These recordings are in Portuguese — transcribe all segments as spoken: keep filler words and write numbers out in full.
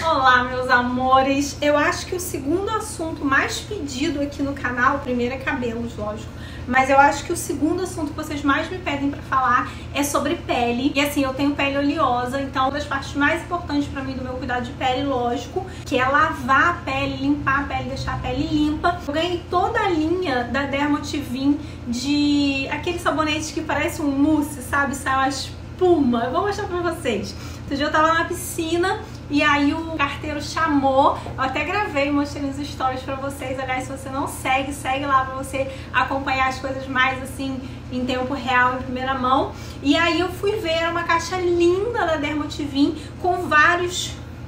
Olá, meus amores! Eu acho que o segundo assunto mais pedido aqui no canal, o primeiro é cabelos, lógico, mas eu acho que o segundo assunto que vocês mais me pedem pra falar é sobre pele. E assim, eu tenho pele oleosa, então uma das partes mais importantes pra mim do meu cuidado de pele, lógico, que é lavar a pele, limpar a pele, deixar a pele limpa. Eu ganhei toda a linha da Dermotivin de aquele sabonete que parece um mousse, sabe? Sai uma espuma. Eu vou mostrar pra vocês. Outro dia eu tava na piscina e aí o carteiro chamou, eu até gravei, mostrei nos stories pra vocês. Aliás, se você não segue, segue lá pra você acompanhar as coisas mais assim, em tempo real, em primeira mão. E aí eu fui ver, era uma caixa linda da Dermotivin com vários...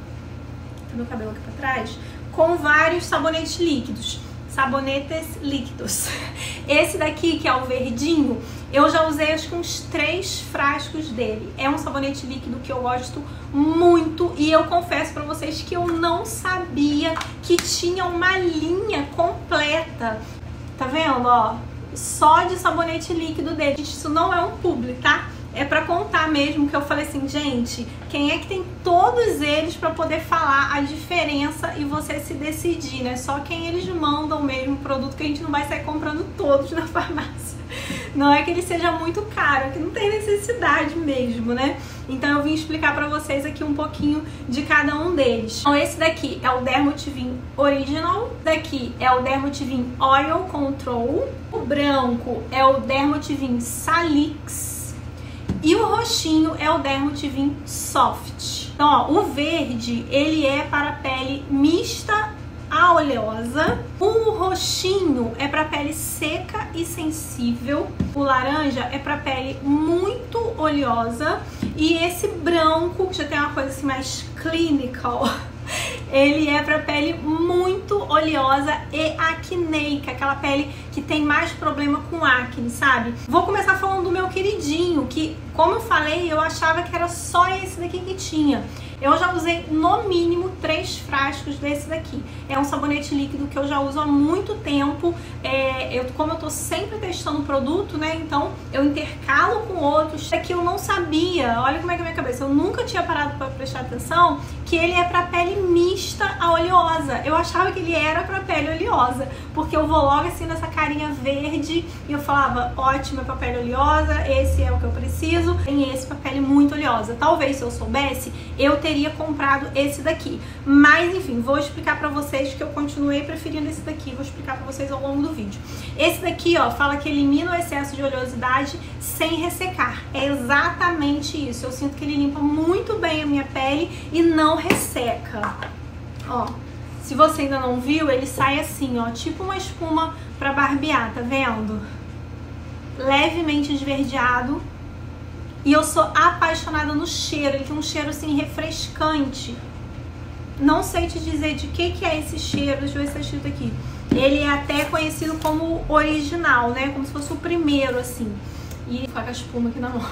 Tá meu cabelo aqui pra trás? Com vários sabonetes líquidos. Sabonetes líquidos. Esse daqui, que é o verdinho, eu já usei acho que uns três frascos dele. É um sabonete líquido que eu gosto muito e eu confesso pra vocês que eu não sabia que tinha uma linha completa. Tá vendo, ó? Só de sabonete líquido dele. Gente, isso não é um publi, tá? É pra contar mesmo, que eu falei assim, gente, quem é que tem todos eles pra poder falar a diferença e você se decidir, né? Só quem eles mandam mesmo, produto que a gente não vai sair comprando todos na farmácia. Não é que ele seja muito caro, é que não tem necessidade mesmo, né? Então eu vim explicar pra vocês aqui um pouquinho de cada um deles. Então esse daqui é o Dermotivin Original, daqui é o Dermotivin Oil Control, o branco é o Dermotivin Salix, e o roxinho é o Dermotivin Soft. Então, ó, o verde, ele é para pele mista a oleosa. O roxinho é para pele seca e sensível. O laranja é para pele muito oleosa. E esse branco, que já tem uma coisa assim mais clinical, ele é para pele muito oleosa e acneica, aquela pele que tem mais problema com acne, sabe? Vou começar falando do meu queridinho, que, como eu falei, eu achava que era só esse daqui que tinha. Eu já usei no mínimo três frascos desse daqui. É um sabonete líquido que eu já uso há muito tempo. É, eu, como eu tô sempre testando o produto, né? Então eu intercalo com outros. É que eu não sabia, olha como é que é a minha cabeça. Eu nunca tinha parado pra prestar atenção que ele é pra pele mista a oleosa. Eu achava que ele era pra pele oleosa, porque eu vou logo assim nessa carinha verde e eu falava, ótimo, é pra pele oleosa, esse é o que eu preciso. Tem esse pra pele muito oleosa. Talvez se eu soubesse, eu teria comprado esse daqui. Mas enfim, vou explicar pra vocês que eu continuei preferindo esse daqui. Vou explicar pra vocês ao longo do vídeo. Esse daqui, ó, fala que elimina o excesso de oleosidade sem ressecar. É exatamente isso. Eu sinto que ele limpa muito bem a minha pele e não resseca. Ó, se você ainda não viu, ele sai assim, ó, tipo uma espuma pra barbear, tá vendo? Levemente esverdeado. E eu sou apaixonada no cheiro, ele tem um cheiro assim refrescante. Não sei te dizer de que que é esse cheiro, deixa eu ver se tá escrito aqui. Ele é até conhecido como original, né? Como se fosse o primeiro, assim. E ficar com a espuma aqui na mão.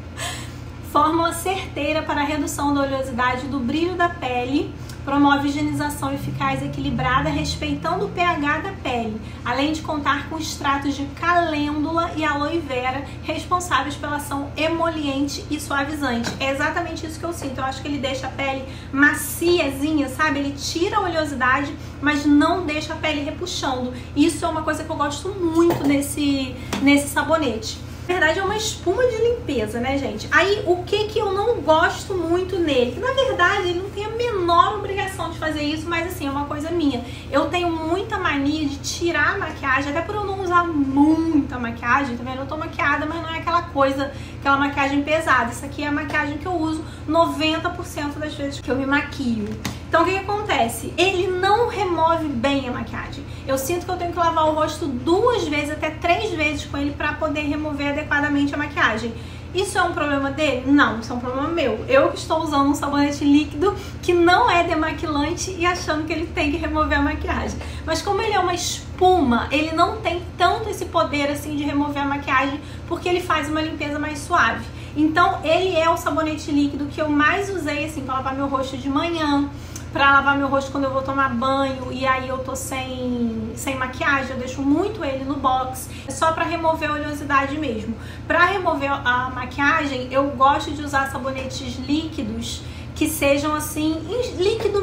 Fórmula certeira para a redução da oleosidade e do brilho da pele. Promove higienização eficaz e equilibrada, respeitando o pH da pele, além de contar com extratos de calêndula e aloe vera, responsáveis pela ação emoliente e suavizante. É exatamente isso que eu sinto. Eu acho que ele deixa a pele maciazinha, sabe? Ele tira a oleosidade, mas não deixa a pele repuxando. Isso é uma coisa que eu gosto muito nesse, nesse sabonete. Na verdade é uma espuma de limpeza, né, gente? Aí, o que que eu não gosto muito nele? Que, na verdade, ele não tem a menor obrigação de fazer isso, mas assim, é uma coisa minha. Eu tenho muita mania de tirar a maquiagem, até por eu não usar muita maquiagem, tá vendo? Eu tô maquiada, mas não é aquela coisa, aquela maquiagem pesada. Isso aqui é a maquiagem que eu uso noventa por cento das vezes que eu me maquio. Então, o que que acontece? Ele não remove bem a maquiagem. Eu sinto que eu tenho que lavar o rosto duas vezes, até três vezes com ele pra poder remover adequadamente a maquiagem. Isso é um problema dele? Não, isso é um problema meu. Eu que estou usando um sabonete líquido que não é demaquilante e achando que ele tem que remover a maquiagem. Mas como ele é uma espuma, ele não tem tanto esse poder assim de remover a maquiagem, porque ele faz uma limpeza mais suave. Então, ele é o sabonete líquido que eu mais usei assim para lavar meu rosto de manhã, pra lavar meu rosto quando eu vou tomar banho e aí eu tô sem, sem maquiagem, eu deixo muito ele no box. É só pra remover a oleosidade mesmo. Pra remover a maquiagem, eu gosto de usar sabonetes líquidos que sejam assim, líquido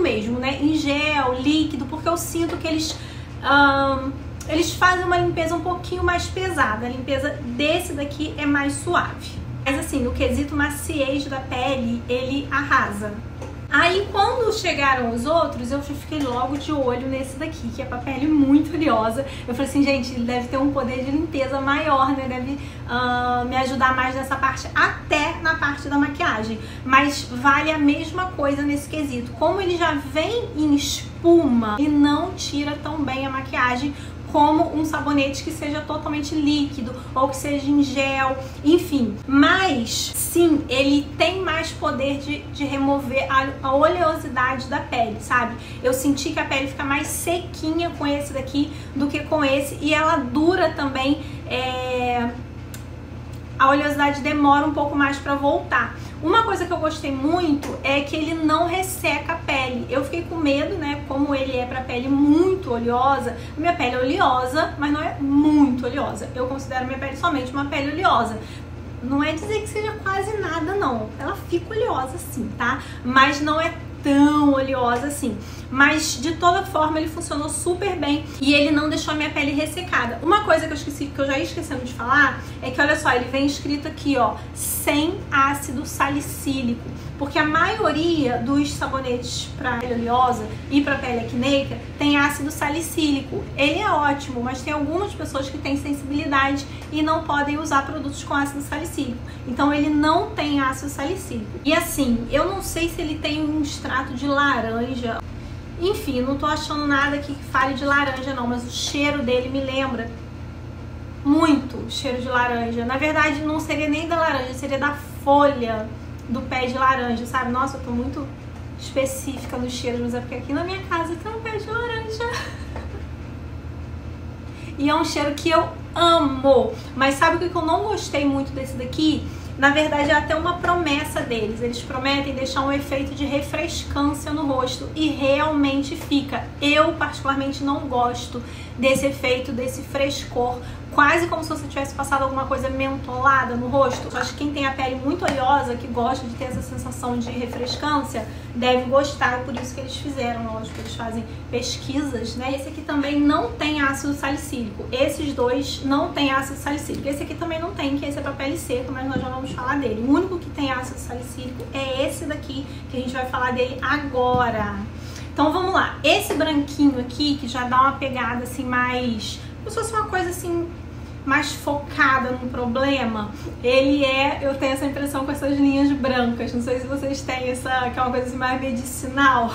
mesmo, né? Em gel, líquido, porque eu sinto que eles... Um, eles fazem uma limpeza um pouquinho mais pesada. A limpeza desse daqui é mais suave. Mas assim, no quesito maciez da pele, ele arrasa. Aí quando chegaram os outros, eu fiquei logo de olho nesse daqui, que é pra pele muito oleosa. Eu falei assim, gente, ele deve ter um poder de limpeza maior, né? Deve uh, me ajudar mais nessa parte, até na parte da maquiagem. Mas vale a mesma coisa nesse quesito. Como ele já vem em espuma, ele não tira tão bem a maquiagem como um sabonete que seja totalmente líquido ou que seja em gel, enfim. Mas, sim, ele tem mais poder de, de remover a, a oleosidade da pele, sabe? Eu senti que a pele fica mais sequinha com esse daqui do que com esse, e ela dura também, é... a oleosidade demora um pouco mais pra voltar. Uma coisa que eu gostei muito é que ele não resseca a pele. Eu fiquei com medo, né? Como ele é pra pele muito oleosa. Minha pele é oleosa, mas não é muito oleosa. Eu considero minha pele somente uma pele oleosa. Não é dizer que seja quase nada, não. Ela fica oleosa sim, tá? Mas não é tão oleosa assim. Mas de toda forma ele funcionou super bem e ele não deixou a minha pele ressecada. Uma coisa que eu esqueci, que eu já ia esquecendo de falar, é que olha só, ele vem escrito aqui, ó, sem ácido salicílico, porque a maioria dos sabonetes para pele oleosa e para pele acneica tem ácido salicílico. Ele é ótimo, mas tem algumas pessoas que têm sensibilidade e não podem usar produtos com ácido salicílico. Então ele não tem ácido salicílico. E assim, eu não sei se ele tem um extrato de laranja. Enfim, não tô achando nada que fale de laranja não, mas o cheiro dele me lembra muito o cheiro de laranja. Na verdade, não seria nem da laranja, seria da folha do pé de laranja, sabe? Nossa, eu tô muito específica nos cheiros, mas é porque aqui na minha casa tem um pé de laranja. E é um cheiro que eu amo. Mas sabe o que eu não gostei muito desse daqui? Na verdade, é até uma promessa deles. Eles prometem deixar um efeito de refrescância no rosto e realmente fica. Eu, particularmente, não gosto desse efeito, desse frescor, quase como se você tivesse passado alguma coisa mentolada no rosto. Eu acho que quem tem a pele muito oleosa, que gosta de ter essa sensação de refrescância, deve gostar, por isso que eles fizeram, lógico, eles fazem pesquisas, né? Esse aqui também não tem ácido salicílico, esses dois não tem ácido salicílico, esse aqui também não tem, que esse é pra pele seca, mas nós já vamos falar dele. O único que tem ácido salicílico é esse daqui, que a gente vai falar dele agora. Então vamos lá, esse branquinho aqui, que já dá uma pegada assim mais, como se fosse uma coisa assim mais focada no problema, ele é, eu tenho essa impressão com essas linhas brancas, não sei se vocês têm essa, que é uma coisa assim mais medicinal.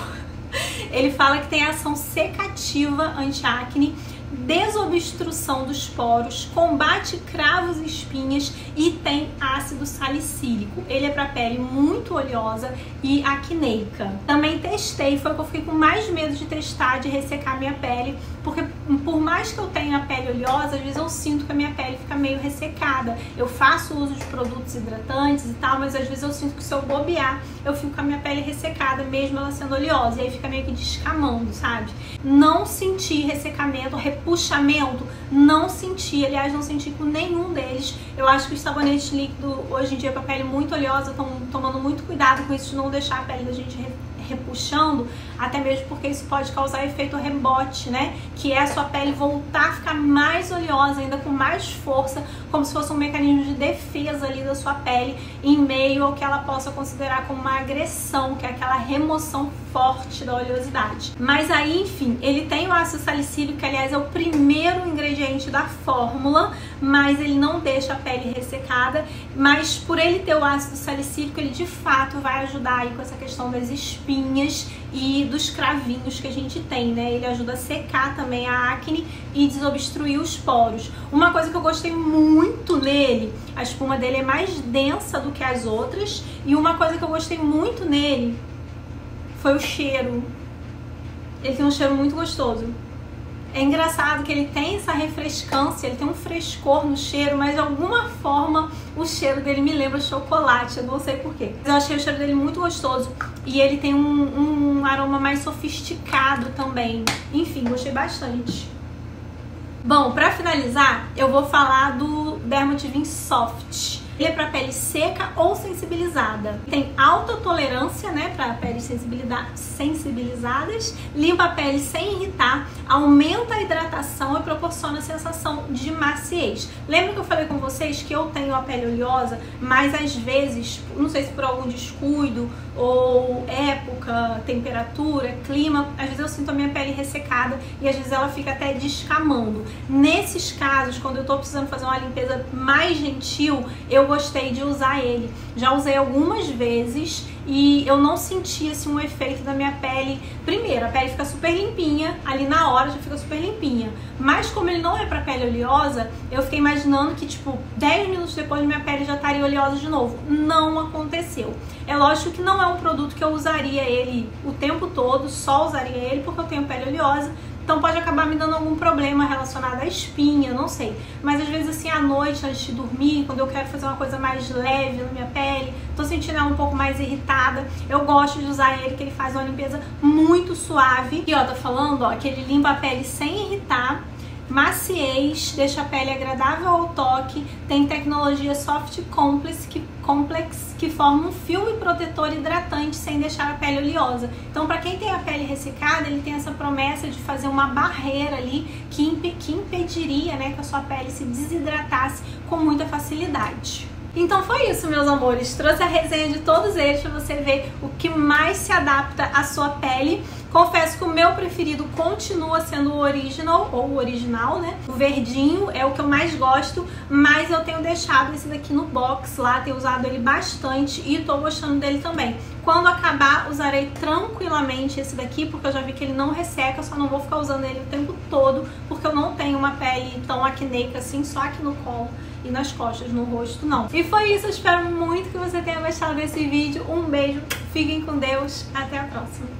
Ele fala que tem ação secativa anti-acne, desobstrução dos poros, combate cravos e espinhas e tem ácido salicílico. Ele é para pele muito oleosa e acneica. Também testei, foi o que eu fiquei com mais medo de testar, de ressecar minha pele, porque por mais que eu tenha a pele oleosa, às vezes eu sinto que a minha pele fica meio ressecada. Eu faço uso de produtos hidratantes e tal, mas às vezes eu sinto que se eu bobear, eu fico com a minha pele ressecada, mesmo ela sendo oleosa, e aí fica meio que descamando, sabe? Não senti ressecamento, repuxamento, não senti, aliás, não senti com nenhum deles. Eu acho que os sabonetes líquidos hoje em dia para pele muito oleosa estão tomando muito cuidado com isso, de não deixar a pele da gente repuxando, até mesmo porque isso pode causar efeito rebote, né? Que é a sua pele voltar a ficar mais oleosa, ainda com mais força, como se fosse um mecanismo de defesa ali da sua pele, em meio ao que ela possa considerar como uma agressão, que é aquela remoção forte da oleosidade. Mas aí, enfim, ele tem o ácido salicílico, que aliás é o primeiro ingrediente da fórmula, mas ele não deixa a pele ressecada, mas por ele ter o ácido salicílico, ele de fato vai ajudar aí com essa questão das espinhas e dos cravinhos que a gente tem, né? Ele ajuda a secar também a acne e desobstruir os poros. Uma coisa que eu gostei muito nele, a espuma dele é mais densa do que as outras, e uma coisa que eu gostei muito nele foi o cheiro. Ele tem um cheiro muito gostoso. É engraçado que ele tem essa refrescância, ele tem um frescor no cheiro, mas de alguma forma o cheiro dele me lembra chocolate, eu não sei porquê. Eu achei o cheiro dele muito gostoso e ele tem um, um aroma mais sofisticado também. Enfim, gostei bastante. Bom, pra finalizar, eu vou falar do Dermotivin Soft. Ele é para pele seca ou sensibilizada. Tem alta tolerância, né, para peles sensibilizadas, limpa a pele sem irritar, aumenta a hidratação e proporciona a sensação de maciez. Lembra que eu falei com vocês que eu tenho a pele oleosa, mas às vezes, não sei se por algum descuido ou época, temperatura, clima, às vezes eu sinto a minha pele ressecada e às vezes ela fica até descamando. Nesses casos, quando eu tô precisando fazer uma limpeza mais gentil, eu gostei de usar ele. Já usei algumas vezes e eu não senti assim, um efeito da minha pele. Primeiro, a pele fica super limpinha, ali na hora já fica super limpinha. Mas como ele não é pra pele oleosa, eu fiquei imaginando que tipo, dez minutos depois minha pele já estaria oleosa de novo. Não aconteceu. É lógico que não é um produto que eu usaria ele o tempo todo, só usaria ele porque eu tenho pele oleosa. Então pode acabar me dando algum problema relacionado à espinha, não sei. Mas às vezes assim, à noite, antes de dormir, quando eu quero fazer uma coisa mais leve na minha pele, tô sentindo ela um pouco mais irritada, eu gosto de usar ele, que ele faz uma limpeza muito suave. E ó, tá falando, ó, que ele limpa a pele sem irritar, maciez, deixa a pele agradável ao toque, tem tecnologia Soft Complex que, complex, que forma um filme protetor hidratante sem deixar a pele oleosa. Então, para quem tem a pele ressecada, ele tem essa promessa de fazer uma barreira ali que, imp que impediria, né, que a sua pele se desidratasse com muita facilidade. Então foi isso, meus amores. Trouxe a resenha de todos eles para você ver o que mais se adapta à sua pele. Confesso que o meu preferido continua sendo o original, ou o original, né? O verdinho é o que eu mais gosto, mas eu tenho deixado esse daqui no box lá, tenho usado ele bastante e tô gostando dele também. Quando acabar, usarei tranquilamente esse daqui, porque eu já vi que ele não resseca, só não vou ficar usando ele o tempo todo, porque eu não tenho uma pele tão acneica assim, só aqui no colo e nas costas, no rosto não. E foi isso, eu espero muito que você tenha gostado desse vídeo. Um beijo, fiquem com Deus, até a próxima.